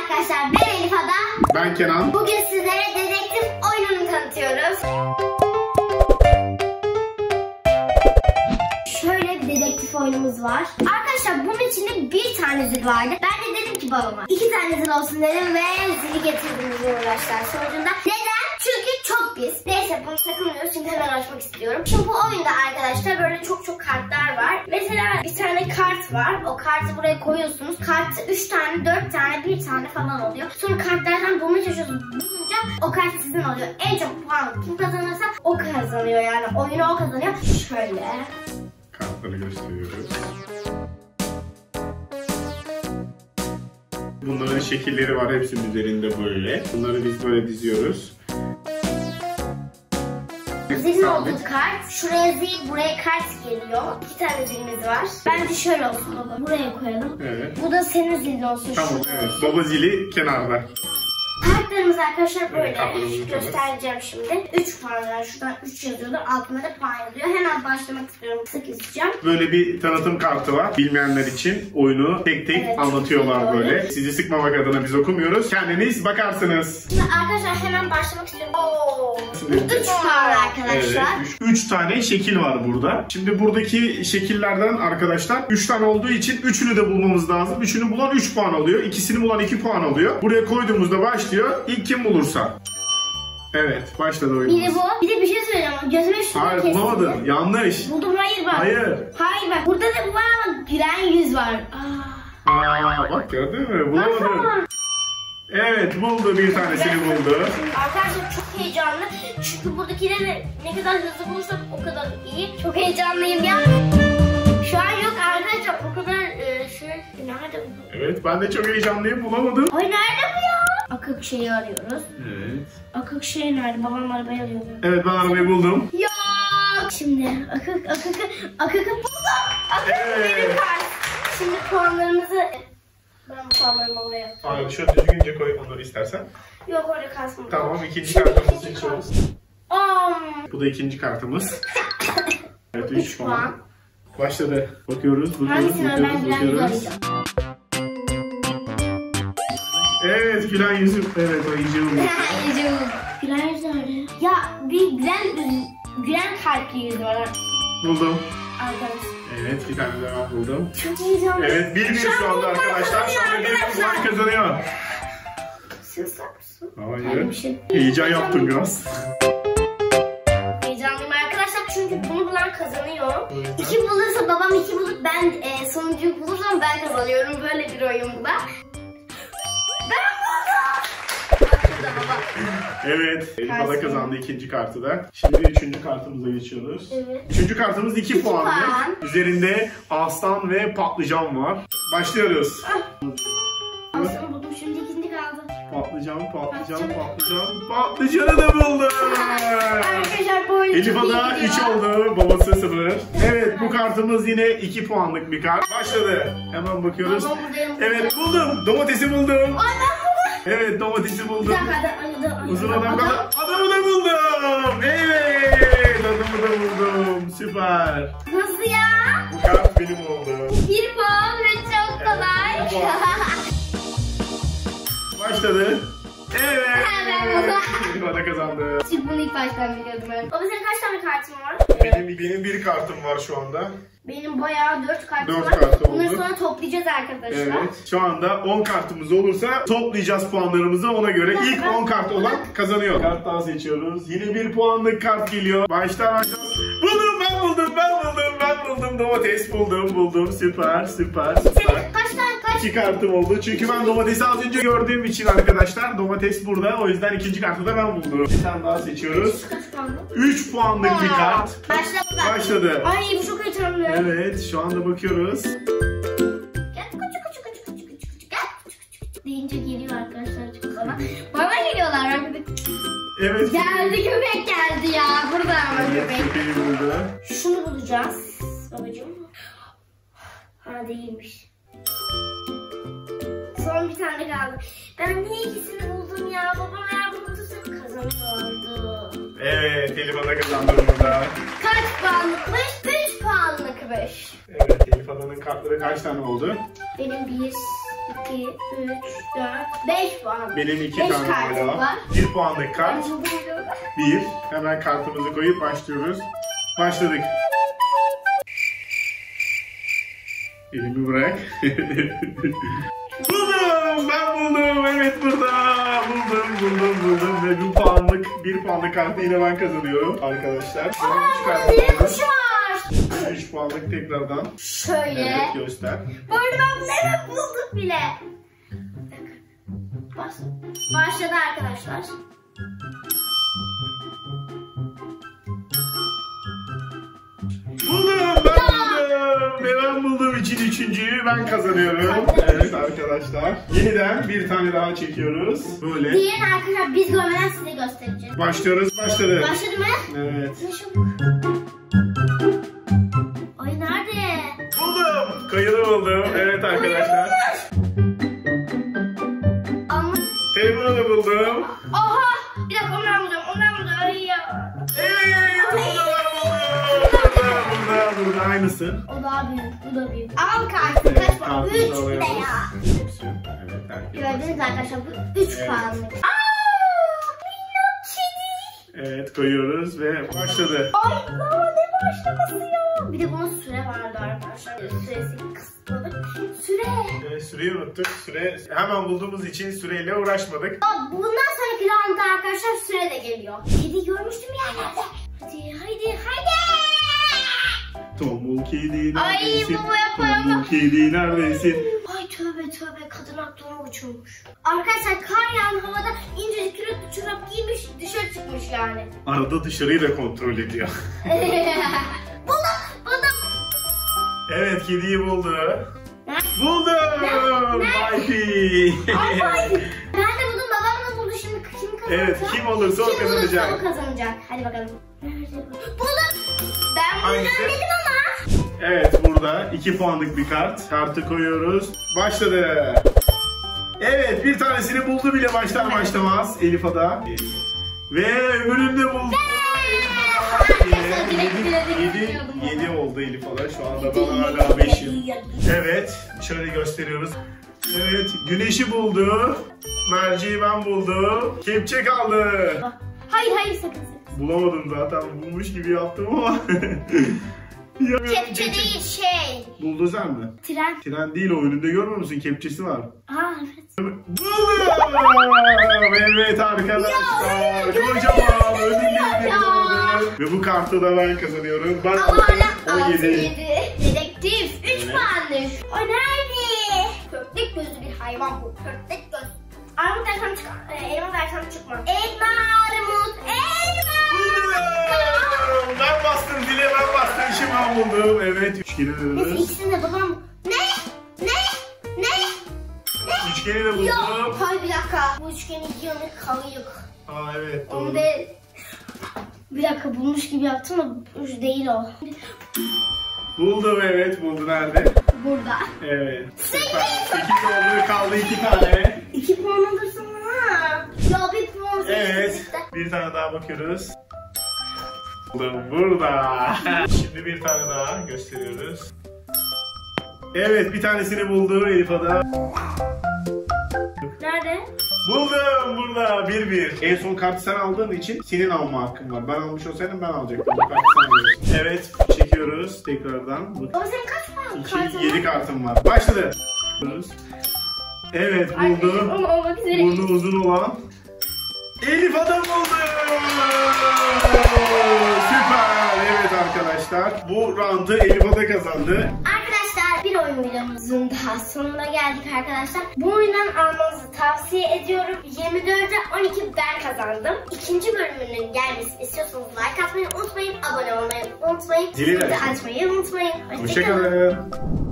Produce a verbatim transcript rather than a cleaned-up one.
arkadaşlar, ben Elif Ada. Ben Kenan. Bugün sizlere dedektif oyununu tanıtıyoruz. Şöyle bir dedektif oyunumuz var. Arkadaşlar bunun içinde bir tane zil vardı. Ben de dedim ki babama iki tane zil olsun dedim ve zili getirdim bu uğraşlar sonucunda. Neden? Çünkü çok pis. Neyse bunu takılmıyoruz çünkü hemen açmak istiyorum. Şimdi bu oyunda arkadaşlar böyle çok çok kartlar var. Mesela bir tane kart var. O kartı buraya koyuyorsunuz. Kartı üç tane, dört tane, bir tane falan oluyor. Sonra kartlardan bulmaya çalışıyorsunuz. Bulunca o kart sizin oluyor. En çok puan kim kazanırsa o kazanıyor yani. Oyunu o kazanıyor. Şöyle. Kartları gösteriyoruz. Bunların şekilleri var hepsinin üzerinde böyle. Bunları biz böyle diziyoruz. Zilin olduğu kart. Şuraya zil, buraya kart geliyor. İki tane zilimiz var. Bence şöyle olsun baba. Buraya koyalım. Evet. Bu da senin zilin olsun. Tamam, evet. Baba zili kenarda. Kartlarımız arkadaşlar böyle. Evet, göstereceğim şimdi. üç puan var. Şuradan üç yazıyordu. Altında da puan yazıyor. Hemen başlamak istiyorum. Sık izleyeceğim. Böyle bir tanıtım kartı var. Bilmeyenler için oyunu tek tek evet, anlatıyorlar böyle. böyle. Sizi sıkmamak adına biz okumuyoruz. Kendiniz bakarsınız. Şimdi arkadaşlar hemen başlamak istiyorum. Oo. üç puan arkadaşlar. Evet, üç tane şekil var burada. Şimdi buradaki şekillerden arkadaşlar üç tane olduğu için üçünü de bulmamız lazım. Üçünü bulan üç puan alıyor. İkisini bulan iki puan alıyor. Buraya koyduğumuzda başlıyor. İlk kim bulursa. Evet, başladı oyunumuz. Biri bu. Bir de bir şey söyleyeceğim. Gözüme şunu Hayır, kesildi. bulamadın. Yanlış. Buldum, hayır bak. Hayır. Hayır bak. Burada da bu var ama gülen yüz var. Aa. Aa, bak gördün mü? Bulamadın. Nasıl? Evet, buldu, bir tanesini buldu. Arkadaşlar çok heyecanlı. Çünkü buradakileri ne kadar hızlı bulursak o kadar iyi. Çok heyecanlıyım ya. Şu an yok arkadaşlar. O kadar e, şey. Nerede bu? Evet, ben de çok heyecanlıyım, bulamadım. Ay nerede bu ya? Akık şeyi arıyoruz. Evet. Akık şey nerede? Babam arabayı arıyor. Evet, ben arabayı buldum. Yok. Şimdi akık akık akıkı buldum. Akık Evet. benim kart. Şimdi puanlarımızı ben bu puanlarımı oraya yaptım. Hayır, şöyle düzgünce koy onları istersen. Yok orada kalsın. Tamam, ikinci Şimdi kartımızı ikinci seçiyoruz. Um. Bu da ikinci kartımız. Evet, üç üç puan. puan. Başladı. Bakıyoruz, bakıyoruz, Hangisini bakıyoruz, ben gülen yüz bakıyoruz. arayacağım. Evet, gülen yüzüm. Evet, o iyice oldu. Gülen yüz nerede? Ya bir gülen gülen kalpli yüz var Buldum. arkadaşlar. Evet, bir tane daha buldum. Çok heyecanlı. Evet, bir bir şu anda arkadaşlar. Sonra bir puan kazanıyor. Sığsak mısın? Hayır. Bir şey. Heyecan yaptım biraz. Heyecanlıyım arkadaşlar çünkü bunu bulan kazanıyor. Evet. İki bulursa babam iki bulup ben e, sonuncuyu bulursam ben kazanıyorum. Böyle bir oyun bu da. Ben buldum. Bak şurada baba. Evet, Elif Ada Tersi. kazandı ikinci kartı da. Şimdi üçüncü kartımıza geçiyoruz. Evet. Üçüncü kartımız iki İki puanlı. puan. Üzerinde aslan ve patlıcan var. Başlıyoruz. Aslında buldum, şimdi ikinci kaldı. Patlıcan, patlıcan, Patlıcan. patlıcan. Patlıcanı da buldum. Arkadaşlar bu oyun Elif çok iyi Ada gidiyor. üç oldu, babası sıfır. Evet, bu kartımız yine iki puanlık bir kart. Başladı. Hemen bakıyoruz. Babam buradayım. Evet, buldum. Domatesi buldum. Ay ben buldum. Evet, domatesi buldum. Bir dakika adam, adam, Uzun adam, adam kadar. Adamı da buldum. Evet, adamı da buldum. Süper. Nasıl ya? Bu kart benim oldu. Bir puan ve çok kolay. Evet, bir puan. Başladı. Evet. Elif Ada kazandı. Çünkü bunu ilk baştan biliyordum ben. Baba senin kaç tane kartın var? Benim, benim bir kartım var şu anda. Benim bayağı dört kartım Dört var. kartı Bunları oldu. sonra toplayacağız arkadaşlar. Evet. Şu anda on kartımız olursa toplayacağız puanlarımızı, ona göre ilk on kart olan kazanıyor. Kart daha seçiyoruz. Yine bir puanlık kart geliyor. Baştan baştan. Buldum, ben buldum, ben buldum, ben buldum. Domates buldum, buldum. Süper, süper, süper. Senin kaç tane kaç? İki kartım oldu. Çünkü ben domatesi az önce gördüğüm için arkadaşlar. Domates burada. O yüzden ikinci kartı da ben buldum. Bir tane daha seçiyoruz. Kaç kaldı? üç puanlık bir kart. Başladı. Başladı. Ay bu çok heyecanlı. Evet, şu anda bakıyoruz. Gel küçük küçük küçük küçük küçük küçük gel küçük küçük küçük deyince geliyor arkadaşlar çünkü bana. Bana geliyorlar arkadaşlar. Evet. Geldi, köpek geldi ya. Burada ama Evet, köpek. köpeği buldu. Şunu bulacağız babacığım. Ha değilmiş. Son bir tane kaldı. Ben niye ikisini buldum ya? Babam eğer bunu bulursa kazanıyordu. Evet, Elif Ada kazandı burada. Kaç puanlıkmış? üç puanlıkmış. Evet, Elif Ada'nın kartları kaç tane oldu? Benim bir, iki, üç, dört, beş puan. Benim iki Beş tane kartım hala. var. Bir puanlık kart. Bir. Hemen kartımızı koyup başlıyoruz. Başladık. Elimi bırak. Buldum! Ben buldum! Evet burada! Buldum, buldum, buldum. Ve bir puanlık, bir puanlık kartı yine ben kazanıyorum arkadaşlar. Aa, burada kuşu var. üç puanlık tekrardan. Şöyle. Evet, göster. Buradan evet bulduk bile. Baş, başladı arkadaşlar. Buldum! Ben buldum! Ve ben bulduğum için üçüncüyü ben kazanıyorum. Evet arkadaşlar. Yeniden bir tane daha çekiyoruz. Böyle. Diğerini arkadaşlar biz görmeden size göstereceğiz. Başlıyoruz. Başladı. Başladı mı? Evet. Ne çabuk. Ay nerede? Buldum! Kayılı buldum. Evet arkadaşlar. Ama... Telefonu da buldum. Oha! Bir dakika ondan bulacağım. Ondan bulacağım. Ay ya. Evet! Buldum! Burada, burada, burada. Aynısı. O daha büyük. Bu da büyük. Al kartı. Kaç puan? Kartımızı Üç bile alıyoruz. ya. Evet, herkes. Gördünüz mü arkadaşlar bu üç Evet. puanlık. Aaa! Minnak kedi. Evet koyuyoruz ve başladı. Ay daha ne başlaması ya. Bir de bunun süre vardı arkadaşlar. Süresi kısıtladık. Süre. Ee, süreyi unuttuk. Süre hemen bulduğumuz için süreyle uğraşmadık. Aa, bundan sonraki roundda arkadaşlar süre de geliyor. Kedi görmüştüm yerlerde. Hadi hadi hadi. Tombul kedi Ay, neredesin? baba yapar Tombul ama. kedi neredesin? Ay tövbe tövbe kadın aklına uçurmuş. Arkadaşlar kar yağan havada incecik kürekli çorap giymiş dışarı çıkmış yani. Arada dışarıyı da kontrol ediyor. Buldum buldum. Evet kediyi buldu. Ne? Buldum! Ne? Mayfi! Ay, ay. Ben de buldum babam da buldu şimdi kim kazanacak? Evet, kim olursa o Kim kazanacak. olursa o kazanacak. Hadi bakalım. Nerede bu? Buldum. Ben Hangisi? bulacağım dedim ama. Evet burada iki puanlık bir kart. Kartı koyuyoruz. Başladı. Evet bir tanesini buldu bile başlar başlamaz Elif Ada. Ve öbürünü de buldu. yedi oldu Elif Ada. Şu anda bana hala beşim. Evet şöyle gösteriyoruz. Evet güneşi buldu. Merceği ben buldum. Kepçe kaldı. Hayır hayır sakın sakın. Bulamadım zaten bulmuş gibi yaptım ama. Kepçe değil şey. Buldozer mi? Tren. Tren değil o önünde görmüyor musun? Kepçesi var. Aa evet. Buldum! Evet arkadaşlar. Kocaman ödülleri buldu. Ve bu kartı da ben kazanıyorum. Ben Ama hala on altı yedi. yedi. Dedektif. üç Evet. puanmış. O nerede? Pörtlek gözlü bir hayvan bu. Pörtlek göz. Armut versem çıkar. E, elma versem çıkmaz. Elma armut. Elma. Buldum! Ben bastım zile ben bastım işi ben buldum. Evet üçgeni de Neyse buluruz. ikisini de babam. Ne? Ne? Ne? Ne? Üçgeni de buldum. Yok. Hayır bir dakika. Bu üçgenin yanı kayık. Aa evet doğru. Onu de... Bir dakika bulmuş gibi yaptım ama uç değil o. Buldum evet buldu nerede? Burada. Evet. Süper. sekiz oldu kaldı iki tane. İki puan alırsın ha. Ya bir puan seçtim Evet. işte. Bir tane daha bakıyoruz. Buldum burada. Şimdi bir tane daha gösteriyoruz. Evet bir tanesini buldu Elif Ada. Nerede? Buldum burada bir bir. En son kartı sen aldığın için senin alma hakkın var. Ben almış olsaydım ben alacaktım. Bu kartı sen alıyorsun. Evet çekiyoruz tekrardan. Baba senin kaç puan kartın İki, yedi var? kartım var. Başladı. Evet buldu. Ama olmak üzere. Burnu uzun olan Elif Ada buldu. Süper. Evet arkadaşlar. Bu roundu Elif Ada kazandı. Arkadaşlar bir oyun videomuzun daha sonuna geldik arkadaşlar. Bu oyundan almanızı tavsiye ediyorum. yirmi dörde on iki ben kazandım. İkinci bölümünün gelmesini istiyorsanız like atmayı unutmayın. Abone olmayı unutmayın. Zili Zili de açmayı. açmayı unutmayın. Hoşçakalın.